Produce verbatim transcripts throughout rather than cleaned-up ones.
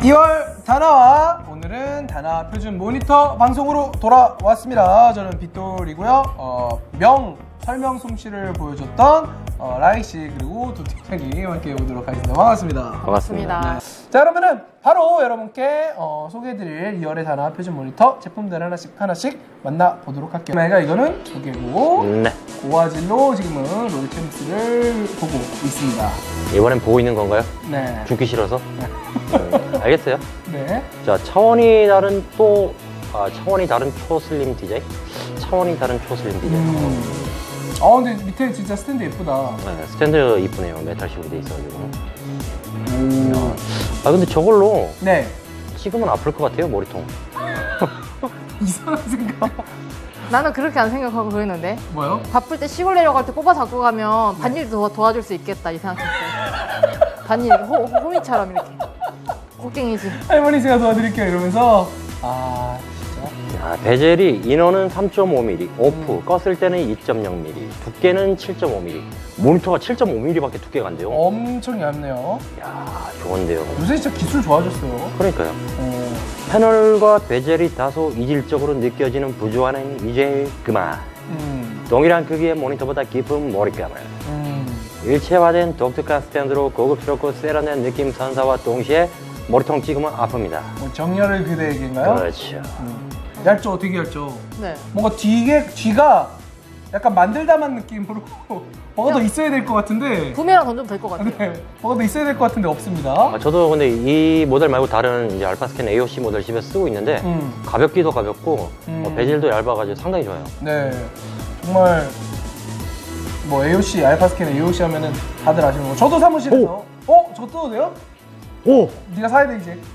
이월 다나와 오늘은 다나 표준 모니터 방송으로 돌아왔습니다. 저는 빗돌이고요. 어, 명 설명 솜씨를 보여줬던 어, 라이씨 그리고 도티탁이 함께 해보도록 하겠습니다. 반갑습니다. 반갑습니다. 네. 자, 그러면은 바로 여러분께 어, 소개해드릴 이월의 다나 표준 모니터 제품들 하나씩 하나씩 만나보도록 할게요. 내가 이거는 두 개고 네. 고화질로 지금은 롤캠스를 보고 있습니다. 이번엔 보고 있는 건가요? 네. 죽기 싫어서? 네. 음, 알겠어요. 네. 자, 차원이 다른 또 아, 차원이 다른 초슬림 디자인? 차원이 다른 초슬림 디자인. 음. 어, 근데 밑에 진짜 스탠드 예쁘다. 네, 스탠드 이쁘네요. 메탈식으로 돼 있어가지고. 오. 아, 근데 저걸로 네. 찍으면 아플 것 같아요, 머리통. 이상한 생각. 나는 그렇게 안 생각하고 그랬는데 뭐요? 바쁠 때 시골 내려갈 때 뽑아 갖고 가면 반일 도 도와줄 수 있겠다 이 생각했어요. 반일 호, 호미처럼 이렇게 곡괭이지. 할머니 제가 도와드릴게요 이러면서. 아 진짜. 야, 베젤이 인원은 삼 점 오 밀리미터, 오프, 음. 껐을 때는 이 점 영 밀리미터, 두께는 칠 점 오 밀리미터. 모니터가 칠 점 오 밀리미터밖에 두께가 안 돼요. 엄청 얇네요. 야, 좋은데요. 요새 진짜 기술 좋아졌어요. 그러니까요. 어. 패널과 베젤이 다소 이질적으로 느껴지는 부조화는 이제 그만. 음. 동일한 크기의 모니터보다 깊은 머리감을. 음. 일체화된 독특한 스탠드로 고급스럽고 세련된 느낌 선사와 동시에 머리통 찍으면 아픕니다. 뭐 정열을 그대에게인가요? 그렇죠. 음. 얇죠, 되게 얇죠. 네. 뭔가 뒤에 뒤가 약간 만들다만 느낌으로 뭐가 더 있어야 될 것 같은데. 구매랑 던져도 될 것 같아요. 네, 뭐가 더 있어야 될 것 같은데 없습니다. 아, 저도 근데 이 모델 말고 다른 이제 알파스캔 에이오씨 모델 집에 쓰고 있는데 음. 가볍기도 가볍고 음. 어, 베젤도 얇아가지고 상당히 좋아요. 네, 정말 뭐 에이오씨, 알파스캔 에이오씨 하면은 다들 아시는 거. 저도 사무실에서 오! 어? 저거 떠도 돼요? 오! 네가 사야 돼 이제.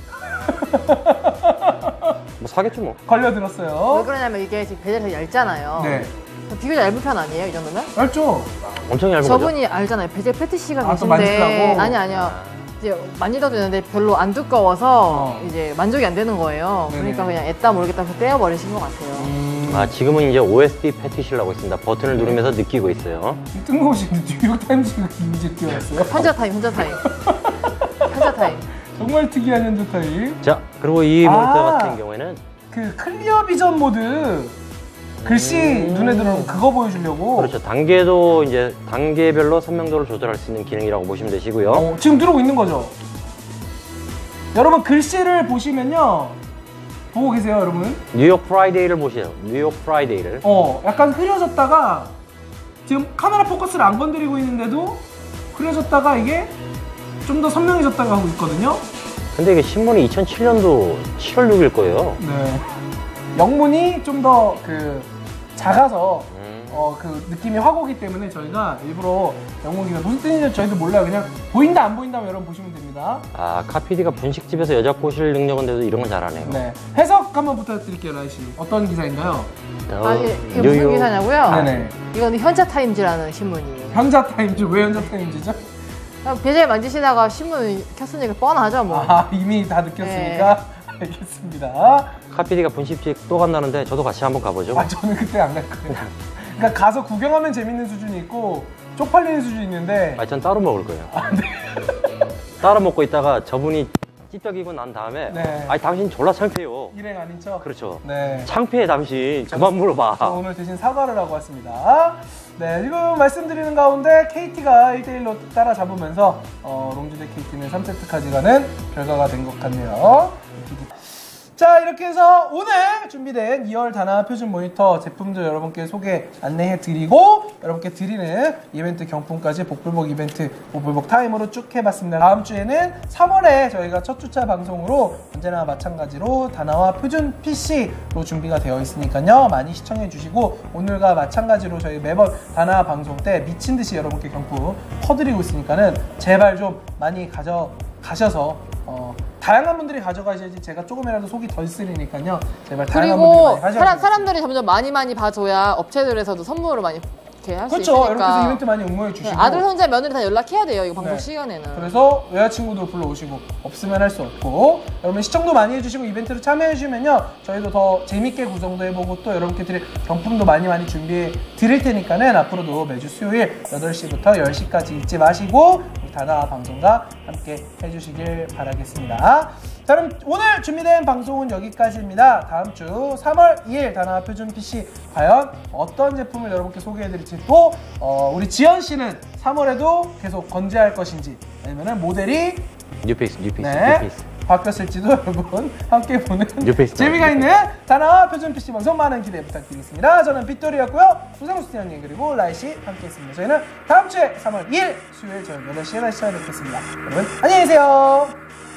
뭐 사겠죠 뭐. 걸려들었어요. 왜 그러냐면 이게 지금 베젤이 되게 얇잖아요. 네. 비교적 얇은 편 아니에요 이 정도면? 얇죠? 엄청 얇은 거죠? 저분이 알잖아요. 베젤 패티시가 아, 또 계신데 만지려고? 아니 아니요. 이제 만지도 되는데 별로 안 두꺼워서 어. 이제 만족이 안 되는 거예요. 네네. 그러니까 그냥 애따 모르겠다 해서 떼어버리신 것 같아요. 음... 아, 지금은 이제 오에스디 패티시를 하고 있습니다. 버튼을 누르면서 느끼고 있어요. 뜬금없이 뉴욕타임즈가 이제 뛰어왔어요. 현자 타임, 현자 타임. 현자 타임. 정말 특이한 현재 타임. 자, 그리고 이 아. 모니터 같은 경우에는 그 클리어 비전 모드 글씨 음... 눈에 들어오는 그거 보여주려고. 그렇죠. 단계도 이제 단계별로 선명도를 조절할 수 있는 기능이라고 보시면 되시고요. 어, 지금 들어오고 있는 거죠? 여러분 글씨를 보시면요. 보고 계세요, 여러분? 뉴욕 프라이데이를 보세요. 뉴욕 프라이데이를. 어, 약간 흐려졌다가 지금 카메라 포커스를 안 건드리고 있는데도 흐려졌다가 이게 좀 더 선명해졌다가 하고 있거든요. 근데 이게 신문이 이천칠 년도 칠월 육일 거예요. 네. 영문이 좀 더 그 작아서 음. 어, 그 느낌이 확 오기 때문에 저희가 일부러 영문 기사 무슨 뜻인지 저희도 몰라요. 그냥 보인다 안 보인다면 여러분 보시면 됩니다. 아, 카피디가 분식집에서 여자 꼬실 능력은 돼도 이런 건 잘하네요. 네. 해석 한번 부탁드릴게요, 라이씨. 어떤 기사인가요? 어, 아, 이게, 이게 무슨 뉴욕- 기사냐고요? 네네. 이건 현자 타임즈라는 신문이에요. 현자 타임즈. 왜 현자 타임즈죠? 그냥 베젤 만지시다가 신문 켰으니까 뻔하죠 뭐. 아, 이미 다 느꼈으니까. 알겠습니다. 카피디가 분식집 또 간다는데 저도 같이 한번 가보죠. 아, 저는 그때 안 갈 거예요. 그러니까 가서 구경하면 재밌는 수준이 있고 쪽팔리는 수준이 있는데. 아, 전 따로 먹을 거예요. 아, 네. 따로 먹고 있다가 저분이 찌떡이고 난 다음에 네. 아니 당신 졸라 창피해요. 일행 아니죠? 그렇죠. 네. 창피해 당신. 그만 물어봐. 저 오늘 대신 사과를 하고 왔습니다. 네, 지금 말씀드리는 가운데 케이티가 일 대 일로 따라잡으면서 어, 롱주 대 케이티는 삼 세트까지 가는 결과가 된 것 같네요. 자, 이렇게 해서 오늘 준비된 이월 다나 표준 모니터 제품들 여러분께 소개 안내해 드리고 여러분께 드리는 이벤트 경품까지 복불복 이벤트 복불복 타임으로 쭉 해봤습니다. 다음 주에는 삼월에 저희가 첫 주차 방송으로 언제나 마찬가지로 다나와 표준 피씨로 준비가 되어 있으니까요. 많이 시청해 주시고 오늘과 마찬가지로 저희 매번 다나 방송 때 미친 듯이 여러분께 경품 퍼드리고 있으니까는 제발 좀 많이 가져가셔서 어, 다양한 분들이 가져가셔야지 제가 조금이라도 속이 덜 쓰리니까요. 제발 다양한 분들이 그리고 많이 가져가세요. 사람, 사람들이 점점 많이 많이 봐줘야 업체들에서도 선물을 많이 이렇게 할 수 그렇죠. 있으니까. 이렇게 해서 이벤트 많이 응모해 주시고. 네, 아들, 손자, 며느리 다 연락해야 돼요. 이거 방송 네. 시간에는. 그래서 여자친구도 불러오시고 없으면 할 수 없고 여러분 시청도 많이 해주시고 이벤트를 참여해 주시면요 저희도 더 재밌게 구성도 해보고 또 여러분께 드릴 경품도 많이 많이 준비해 드릴 테니까는 앞으로도 매주 수요일 여덟 시부터 열 시까지 잊지 마시고 우리 다나 방송과 함께 해주시길 바라겠습니다. 자, 그럼 오늘 준비된 방송은 여기까지입니다. 다음 주 삼월 이일 다나 표준 피씨 과연 어떤 제품을 여러분께 소개해드릴지, 또 어, 우리 지연 씨는 삼월에도 계속 건재할 것인지, 아니면은 모델이 뉴페이스, 뉴페이스, 네, 뉴페이스. 바뀌었을지도 여러분 함께 보는 뉴페이스 재미가 뉴페이스. 있는 다나 표준 피씨 방송 많은 기대 부탁드리겠습니다. 저는 빗돌이였고요. 우상수 팀장님 그리고 라이씨 함께했습니다. 저희는 다음 주에 삼월 이일 수요일 저녁 여덟 시에 다시 찾아뵙겠습니다. 여러분 안녕히 계세요.